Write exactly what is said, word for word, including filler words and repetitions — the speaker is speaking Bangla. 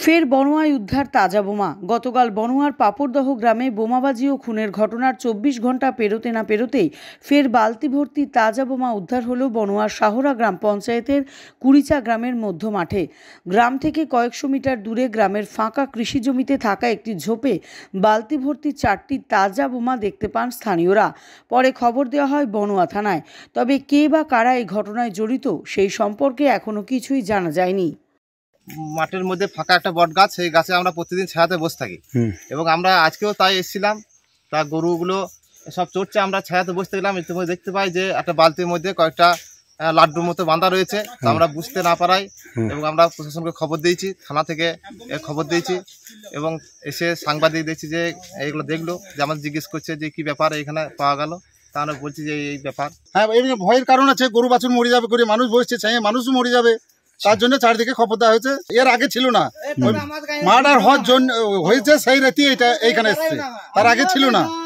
ফের বনোয়ায় উদ্ধার তাজা বোমা। গতকাল বনোয়ার পাপড়দহ গ্রামে বোমাবাজি ও খুনের ঘটনার চব্বিশ ঘন্টা পেরোতে না পেরোতেই ফের বালতি ভর্তি তাজা বোমা উদ্ধার হলো বনোয়ার শাহরা গ্রাম পঞ্চায়েতের কুড়িচা গ্রামের মধ্য মাঠে। গ্রাম থেকে কয়েকশো মিটার দূরে গ্রামের ফাঁকা কৃষি জমিতে থাকা একটি ঝোপে বালতি ভর্তি চারটি তাজা বোমা দেখতে পান স্থানীয়রা। পরে খবর দেওয়া হয় বনোয়া থানায়। তবে কে বা কারা এই ঘটনায় জড়িত সেই সম্পর্কে এখনো কিছুই জানা যায়নি। মাঠের মধ্যে ফাঁকা একটা বট গাছ, সেই গাছে আমরা প্রতিদিন ছায়াতে বসে থাকি এবং আমরা আজকেও তাই এসেছিলাম। তা গরুগুলো সব চড়ছে, আমরা ছায়াতে বসতে গেলাম, ইতিমধ্যে দেখতে পাই যে একটা বালতির মধ্যে কয়েকটা লাড্ডুর মতো বাঁধা রয়েছে। আমরা বুঝতে না পারাই এবং আমরা প্রশাসনকে খবর দিয়েছি, থানা থেকে খবর দিয়েছি এবং এসে সাংবাদিক দেখছি যে এইগুলো দেখলো, যে আমাদের জিজ্ঞেস করছে যে কি ব্যাপার এখানে পাওয়া গেল। তা আমরা বলছি যে এই ব্যাপার। হ্যাঁ, এই ভয়ের কারণ আছে, গরু বাছুর মরে যাবে করে, মানুষ বসছে ছায়ে মানুষও মরে যাবে, তার জন্য চারদিকে খবর দেওয়া হয়েছে। এর আগে ছিল না, মার্ডার হওয়ার জন্য হয়েছে সেই রাতে এটা এইখানে এসছে, তার আগে ছিল না।